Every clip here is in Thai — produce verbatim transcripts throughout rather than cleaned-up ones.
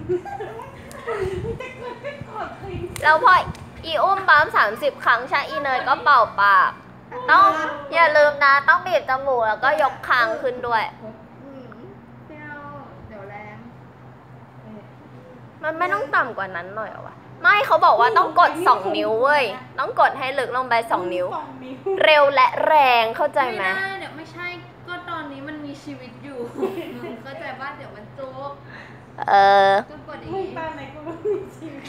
แล้วพออีอุ้มปั๊มสามสิบครั้งใช่อีเนยก็เป่าปากต้องอย่าลืมนะต้องบีบจมูกแล้วก็ยกคางขึ้นด้วยเดี๋ยวแรงมันไม่ต้องต่ำกว่านั้นหน่อยเหรอวะไม่เขาบอกว่าต้องกดสองนิ้วเว้ยต้องกดให้ลึกลงไปสองนิ้วเร็วและแรงเข้าใจไหมไม่ได้เดี๋ยวไม่ใช่ก็ตอนนี้มันมีชีวิตอยู่เข้าใจว่าเดี๋ยวมันจุกเออก็กดอย่างนี้ตอนไหนก็ไม่มีชีวิต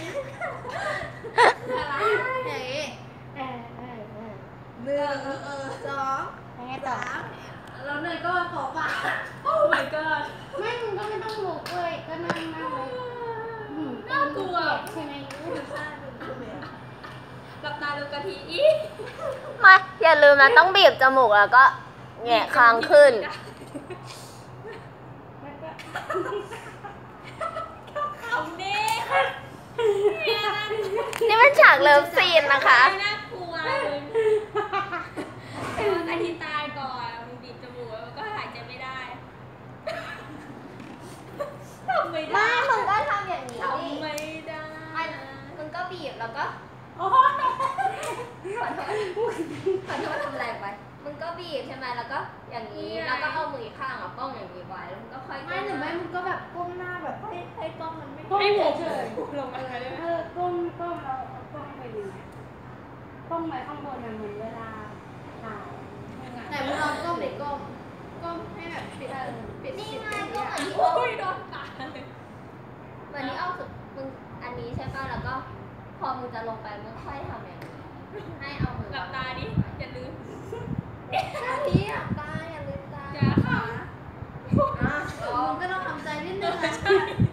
อย่างนี้เออเออเออหนึ่งสองสามแล้วเนยก็ขอปากโอ้ my god ไม่มึงก็ไม่ต้องลุกเลยก็นั่งนั่งเลยน่ากลัวใช่ไหมหลับตาดูกะทิอีไม่อย่าลืมนะต้องบีบจมูกแล้วก็แงะคางขึ้นนี่มันฉากเลิฟซีนนะคะน่ากลัวกะทิตายก่อนมึงบีบจมูกแล้วก็หายใจไม่ได้ทำไม่ได้ไม่มึงก็ทำอย่างนี้ทำไม่ได้มึงก็บีบแล้วก็ขอโทษขอโทษทำแรงไปมึงก็บีบใช่ไหมแล้วก็อย่างนี้แล้วก็เอามืออีกข้างอ่ะป้องอย่างนี้ไว้แล้วมึงก็ค่อยไม่หรือไม่มึงก็แบบก้มหน้าแบบให้ให้กล้องมันไม่ให้หัวเฉยลงอะไรได้ไหมเออก้มก้มเราเอากล้องไปดูก้มไว้ข้างบนเหมือนเวลาถ่ายแต่มึงเอาก้มเด็กก้มก้มให้แบบปิดปิดนี่ไงก็เหมือนที่โอ้ยโดนตาเลยเหมือนที่เอาสุดมึงอันนี้ใช่ป่ะแล้วก็พอมึงจะลงไปมึงค่อยทำอย่างนี้ให้เอามือหลับตาดิอย่าลืมท่านี้หลับตาอย่าลืมตาอย่าค่ะอ่ะมึงก็ต้องทำใจนิดนึงนะใช่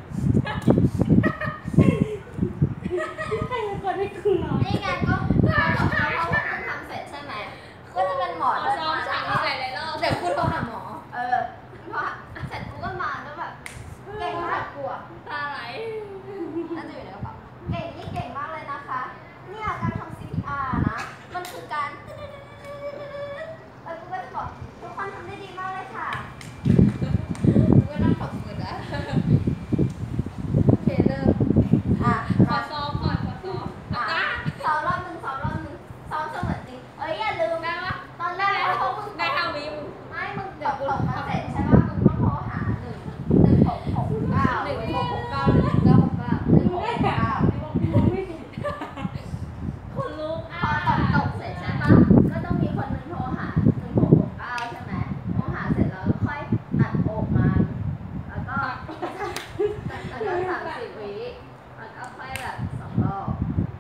ให้คนให้คุณนอนนี่ไงก็พอพอมึงทำเสร็จใช่ไหมก็จะเป็นหมอเดินซ้อมฉากนี้หลายๆรอบเดี๋ยวคุณโทรหาหมอเออพอเสร็จกูก็มาแล้วแบบเก่งมากกลัวตาไหลน่าจะอยู่ในกระเป๋าเก่งนี่เก่งมากเลยนะคะเนี่ยการทำ ซี พี อาร์ นะมันคือการเออกูก็จะบอกทุกคนทำได้ดีมากเลยค่ะกูก็นั่งตบมือแล้วโอเคเริ่มอ่ะขอซ้อมก่อนขอซ้อมอ่ะซ้อมรอบหนึ่งซ้อมรอบหนึ่งซ้อมเสมือนจริงเอ้ยอย่าลืมได้ปะตอนแรกพอมึงได้เท่าวิวไม่มึงตบตบมาเสร็จใช่ป่ะมึงต้องโทรหาหนึ่งหนึ่งหกหกเก้าหนึ่งหกหกเก้าหนึ่งเก้าหกเก้าหนึ่งหกหกเก้าคนลุกพอตบตบเสร็จใช่ปะก็ต้องมีคนนึงโทรหาหนึ่งหกหกเก้าใช่ไหมโทรหาเสร็จแล้วค่อยอัดอกมาแล้วก็แล้วก็สามสิบวิแล้วก็ค่อยแบบสองรอบ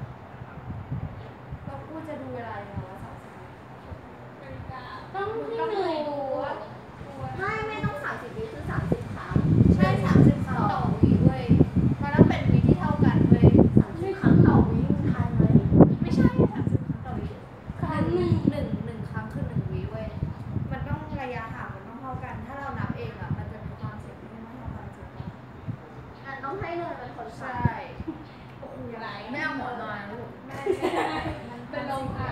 แล้วกูจะดูเวลาอย่างไรวะสามสิบต้องต้องดูไม่ไม่ต้องสามสิบวิคือสามสิบครั้งใช่สามสิบครั้งต่อวิเว้ยมันต้องเป็นวิที่เท่ากันเว้ยสามสิบครั้งต่อวิมึงทันไหมไม่ใช่สามสิบครั้งต่อวิครั้งหนึ่งหนึ่งหนึ่งครั้งคือหนึ่งวิเว้ยมันต้องระยะห่างมันต้องเท่ากันถ้าเรานับเองอ่ะมันจะมีความเสี่ยงที่ไม่เท่ากันจริงอ่ะต้องให้เนยเป็นคนใช่โอ้โหไหลไม่เอาหมอนอนลูกไม่มันเป็นลมค่ะ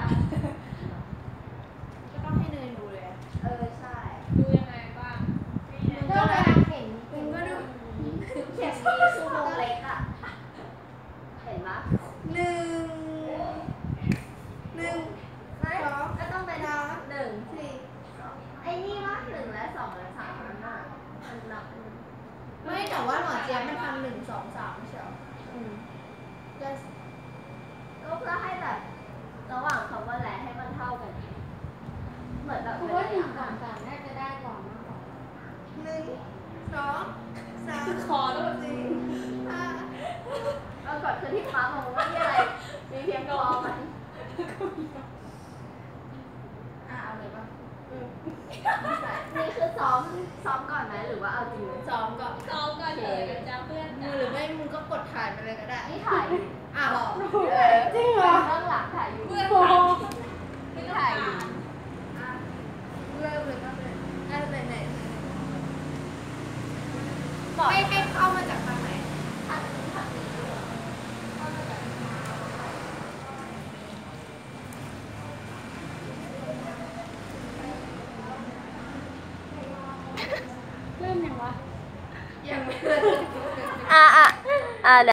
ก็ต้องให้เนยดูเลยเออใช่ดูยังไงบ้างก็เลยเห็นมึงก็ดูเขียนมีซูโมเล็กอ่ะเห็นปะหนึ่งหนึ่งสองก็ต้องเป็นสามหนึ่งสี่ไอ้นี่ว่าหนึ่งและสองและสามนั่นน่ะมันนับไม่แต่ว่าหมอเจี๊ยบมันทำหนึ่งสองสามไม่ใช่หรออืมก็ก็เพื่อให้แบบระหว่างคำว่าและให้มันเท่ากันเหมือนแบบเพราะว่าหนึ่งสองสามน่าจะได้ก่อนมากกว่าหนึ่งสองสามคอแล้วแบบสี่ห้าเอาก่อนคือที่ฟ้ามองว่ามีอะไรมีเพียงคอมันอ่ะเอาเลยป่ะนี่คือซ้อมซ้อมก่อนไหมหรือว่าเอาจริงซ้อมก่อนซ้อมก่อนเลยเดี๋ยวจะเพื่อนหรือไม่มึงก็กดถ่ายไปเลยก็ได้นี่ถ่ายอ่ะบอกจริงเหรอเบื้องหลังถ่ายอยู่เพื่อนถ่ายไม่ถ่ายอยู่อ่ะเริ่มเลยก็เลยอ่ะไหนไหนให้ให้เข้ามาจากทางไหนทางนี้ทางนี้เริ่มยังวะยังไม่เริ่มอ่ะอ่ะอ่า